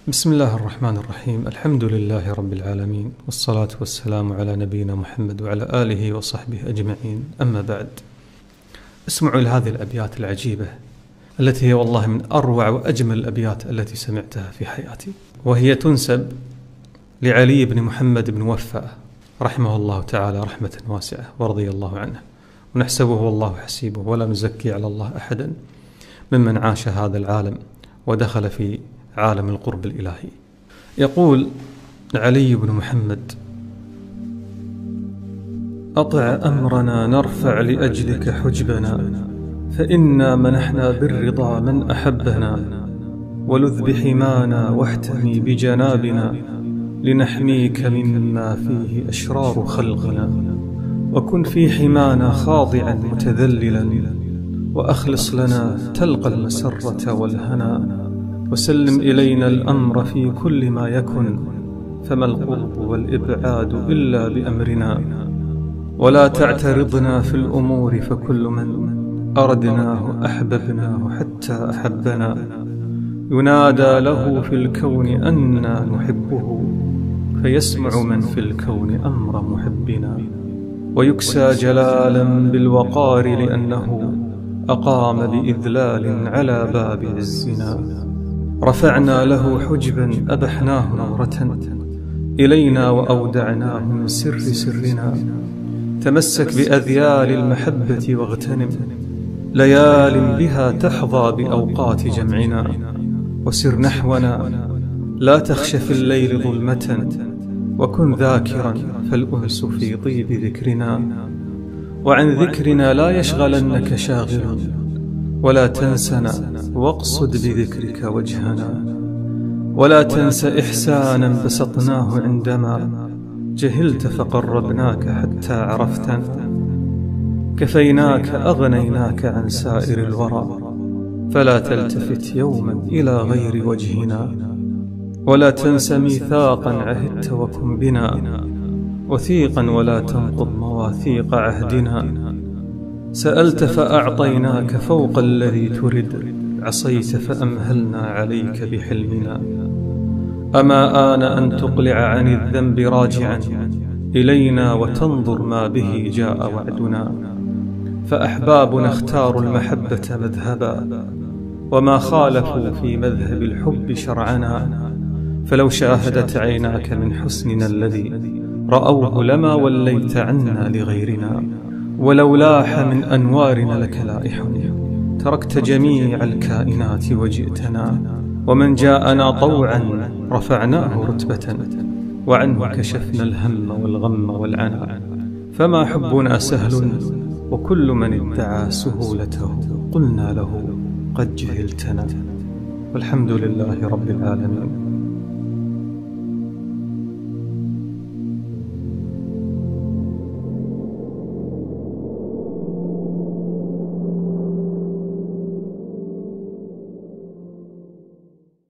بسم الله الرحمن الرحيم. الحمد لله رب العالمين، والصلاة والسلام على نبينا محمد وعلى آله وصحبه أجمعين. أما بعد، اسمعوا لهذه الأبيات العجيبة التي هي والله من أروع وأجمل الأبيات التي سمعتها في حياتي، وهي تنسب لعلي بن محمد بن وفا رحمه الله تعالى رحمة واسعة ورضي الله عنه، ونحسبه والله حسيبه، ولا نزكي على الله أحدا ممن عاش هذا العالم ودخل في عالم القرب الإلهي. يقول علي بن محمد: أطع أمرنا نرفع لأجلك حجبنا، فإنا منحنا بالرضا من أحبنا، ولذ بحمانا واحتمي بجنابنا، لنحميك مما فيه أشرار خلقنا، وكن في حمانا خاضعا متذللا، وأخلص لنا تلقى المسرة والهنا، وسلم إلينا الأمر في كل ما يكن، فما القرب والإبعاد إلا بأمرنا، ولا تعترضنا في الأمور، فكل من أردناه أحببناه حتى أحبنا، ينادى له في الكون أنا نحبه، فيسمع من في الكون أمر محبنا، ويكسى جلالا بالوقار لأنه أقام بإذلال على باب عزنا، رفعنا له حجبا أبحناه نورة إلينا، وأودعناه من سر سرنا، تمسك بأذيال المحبة واغتنم ليال بها تحظى بأوقات جمعنا، وسر نحونا لا تخش في الليل ظلمة، وكن ذاكرا فالأنس في طيب ذكرنا، وعن ذكرنا لا يشغلنك شاغل، ولا تنسنا واقصد بذكرك وجهنا، ولا تنس إحسانا بسطناه عندما جهلت، فقربناك حتى عرفتنا، كفيناك أغنيناك عن سائر الورى، فلا تلتفت يوما إلى غير وجهنا، ولا تنس ميثاقا عهدت وكن بنا وثيقا، ولا تنقض مواثيق عهدنا، سألت فأعطيناك فوق الذي ترد، عصيت فأمهلنا عليك بحلمنا، أما آن أن تقلع عن الذنب راجعا إلينا، وتنظر ما به جاء وعدنا، فأحبابنا اختاروا المحبة مذهبا، وما خالفوا في مذهب الحب شرعنا، فلو شاهدت عيناك من حسننا الذي رأوه لما وليت عنا لغيرنا، ولو لاح من أنوارنا لك لائح، تركت جميع الكائنات وجئتنا، ومن جاءنا طوعا رفعناه رتبة، وعنه كشفنا الهم والغم والعنا، فما حبنا سهل، وكل من ادعى سهولته قلنا له قد جهلتنا، والحمد لله رب العالمين.